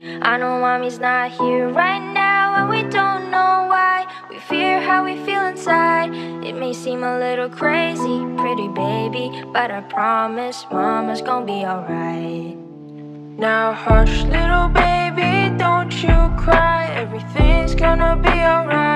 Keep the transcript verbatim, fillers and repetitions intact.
I know mommy's not here right now, and we don't know why. We fear how we feel inside. It may seem a little crazy, pretty baby, but I promise mama's gonna be alright. Now hush, little baby, don't you cry. Everything's gonna be alright.